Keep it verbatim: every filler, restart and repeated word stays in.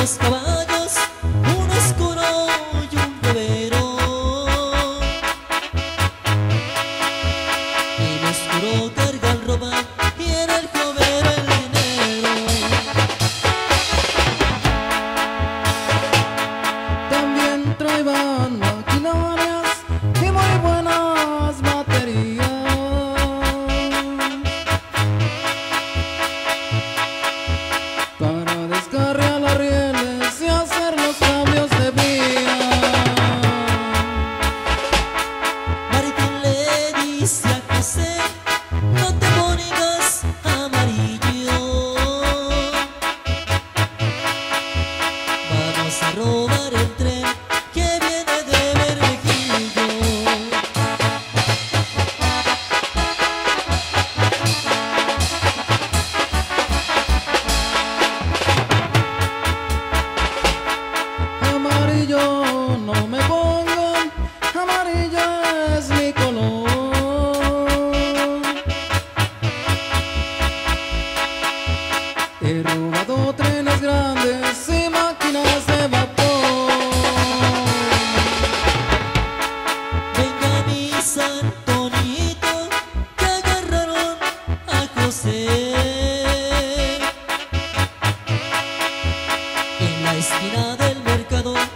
dos caballos, un oscuro y un llavero. El oscuro carga el robar y en el llavero el dinero. También traían maquinarias y muy buenas baterías para descargar las rieles y hacer los cambios de vía. Martín le dice a José: no te pongas amarillo, vamos a robar el tren que viene de Bermejillo. Amarillo no me pongan, amarillo es mi color. He robado trenes grandes y máquinas de vapor. Venga mi Santonito, que agarraron a José en la esquina del mercado.